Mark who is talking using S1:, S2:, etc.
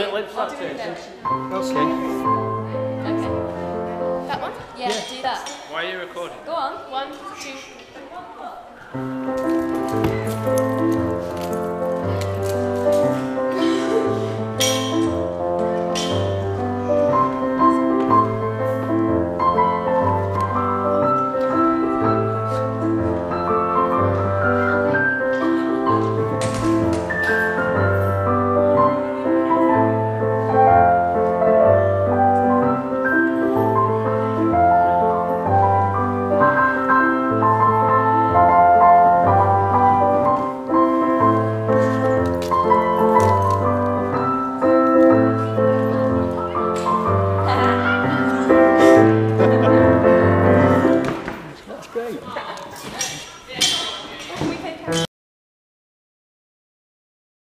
S1: Let's start
S2: I'll do it then.
S1: Okay.
S2: Okay. That one? Yeah, do that.
S3: Why are you recording?
S2: Go on. 1, 2.